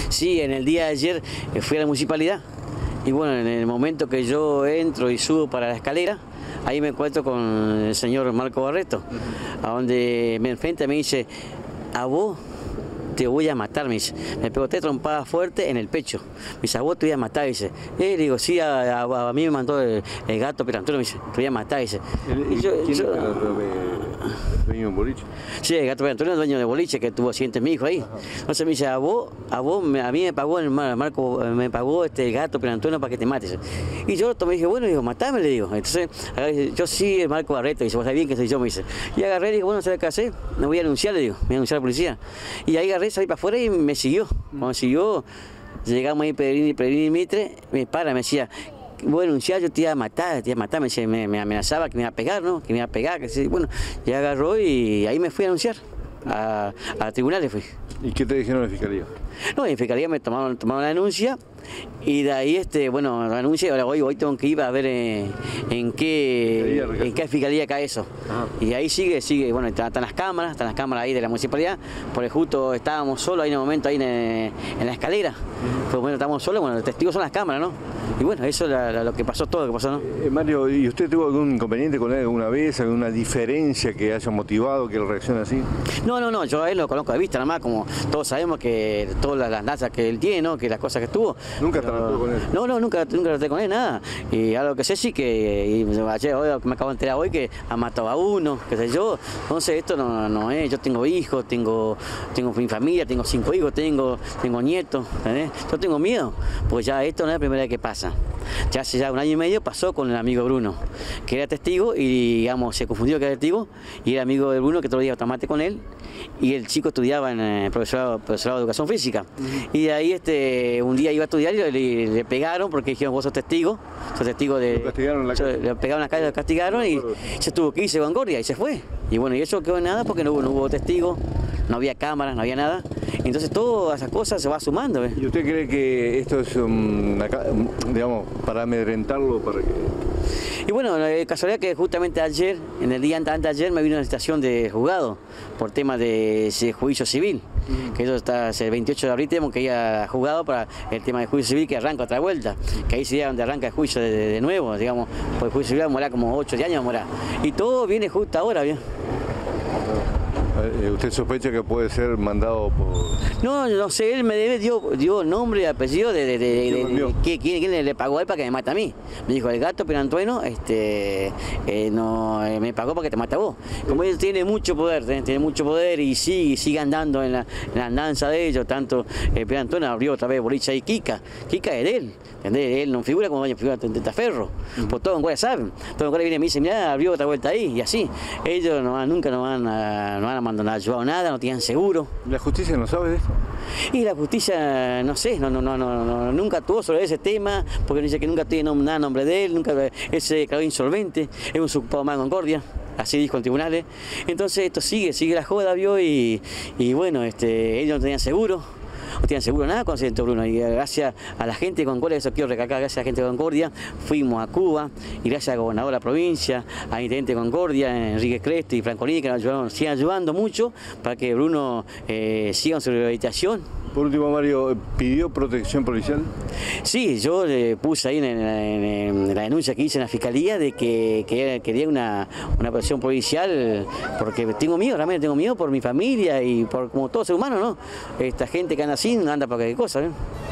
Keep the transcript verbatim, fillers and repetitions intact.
Sí, en el día de ayer eh, fui a la municipalidad y bueno, en el momento que yo entro y subo para la escalera, ahí me encuentro con el señor Marco Barreto, a donde me enfrenta y me dice, a vos te voy a matar, me dice. Me pegó tres trompadas fuertes en el pecho. Me dice, a vos te voy a matar, dice. Eh, le digo, sí, a, a, a mí me mandó el, el gato Pirantueno, me dice, te voy a matar, dice. ¿Y yo, ¿Quién yo, era el dueño de boliche? Sí, el gato Pirantueno es dueño de boliche, que tuvo accidente mi hijo ahí. Ajá. Entonces me dice, a vos, a vos, a mí me pagó el Marco, me pagó este gato Pirantueno para que te mates. Y yo me dije, bueno, digo, matame, le digo. Entonces, yo sí, el Marco Barreto, dice, vos sabés bien que soy yo, me dice. Y agarré y dije, bueno, ¿sabes qué hacer? Me voy a anunciar, le digo, me voy a anunciar a la policía. Y ahí agarré, salí para afuera y me siguió. Cuando me siguió, llegamos ahí, Pedrini, Pedrini y Mitre, me para, me decía, voy a denunciar, yo te iba a matar, te iba a matar, me, decía, me, me amenazaba que me iba a pegar, ¿no? Que me iba a pegar, que sí. Bueno, y agarró y ahí me fui a anunciar, a, a tribunales fui. ¿Y qué te dijeron en la fiscalía? No, en fiscalía me tomaron, tomaron la denuncia y de ahí, este, bueno, la denuncia, ahora hoy, hoy tengo que ir a ver en, en qué en qué fiscalía cae eso. Ajá. Y ahí sigue, sigue, bueno, están, están las cámaras, están las cámaras ahí de la municipalidad, porque justo estábamos solos ahí en el momento, ahí en, en la escalera. Uh-huh. Pues bueno, estábamos solos, bueno, los testigos son las cámaras, ¿no? Y bueno, eso es la, la, lo que pasó, todo lo que pasó, ¿no? Eh, Mario, ¿y usted tuvo algún inconveniente con él alguna vez, alguna diferencia que haya motivado que él reaccione así? No, no, no, yo a él lo conozco de vista, nada más, como todos sabemos que todas las, las lanzas que él tiene, ¿no? Que las cosas que tuvo. ¿Nunca trató con él? No, no, nunca, nunca traté con él, nada. Y algo que sé sí que, y ayer, hoy, me acabo de enterar hoy que ha matado a uno, qué sé yo. Entonces esto no, no es, yo tengo hijos, tengo, tengo mi familia, tengo cinco hijos, tengo, tengo nietos, ¿entendés? Yo tengo miedo, porque ya esto no es la primera vez que pasa. Ya hace ya un año y medio pasó con el amigo Bruno, que era testigo y digamos se confundió que era testigo y era amigo de Bruno que todos los días tomate con él y el chico estudiaba en el profesorado, profesorado de educación física. Uh-huh. Y de ahí este, un día iba a estudiar y le, le pegaron porque dijeron vos sos testigo, sos testigo de... Lo castigaron en la calle. Le pegaron en la calle, lo castigaron y se tuvo que irse a Concordia y se fue. Y bueno, y eso quedó en nada porque no hubo, no hubo testigo, no había cámaras, no había nada. Entonces todas esas cosas se va sumando. ¿eh? ¿Y usted cree que esto es, um, digamos, para amedrentarlo? Para que... Y bueno, la casualidad que justamente ayer, en el día antes de ayer, me vino una citación de juzgado por tema de ese juicio civil. Uh-huh. Que eso está el veintiocho de abril, tenemos que ir a juzgado para el tema de juicio civil que arranca otra vuelta. Que ahí sería donde arranca el juicio de, de, de nuevo, digamos, porque el juicio civil va a morar como ocho años, va a morar. Y todo viene justo ahora, bien. ¿Usted sospecha que puede ser mandado por...? No, no sé, él me debe, dio, dio nombre y apellido de, de, de, de, de, de ¿quién, quién le pagó a él para que me mate a mí. Me dijo, el gato Pirantueno este, eh, no, eh, me pagó para que te mate a vos. Como él tiene mucho poder, ¿eh? Tiene mucho poder y sigue, sigue andando en la, en la andanza de ellos, tanto eh, Pirantueno abrió otra vez boliche ahí, Kika, Kika es de él, ¿entendés? Él no figura como figura de Testaferro, uh-huh. Por todo en Guaya saben, todo en Guaya viene y me dice, mirá, abrió otra vuelta ahí y así. Ellos no, nunca nos van a, no van a mandar nada, ayudado nada, no tenían seguro. ¿La justicia no sabe de esto? Y la justicia, no sé, no, no, no, no, no, nunca actuó sobre ese tema, porque dice que nunca tiene nada a nombre de él, nunca él se declaró insolvente, es un ocupado más de Concordia, así dijo en tribunales. Entonces esto sigue, sigue la joda, vio, y, y bueno, este, ellos no tenían seguro. No tenían seguro nada con Centro Bruno y gracias a la gente de Concordia, eso quiero recalcar, gracias a la gente de Concordia, fuimos a Cuba y gracias al gobernador de la provincia, al intendente de Concordia, Enrique Cresti y Francolini, que nos ayudaron, siguen ayudando mucho para que Bruno eh, siga en su rehabilitación. Por último, Mario, ¿pidió protección policial? Sí, yo le puse ahí en, en, en la denuncia que hice en la fiscalía de que, que quería una, una protección policial porque tengo miedo, realmente tengo miedo por mi familia y por como todo ser humano, ¿no? Esta gente que anda así no anda para cualquier cosa, ¿eh?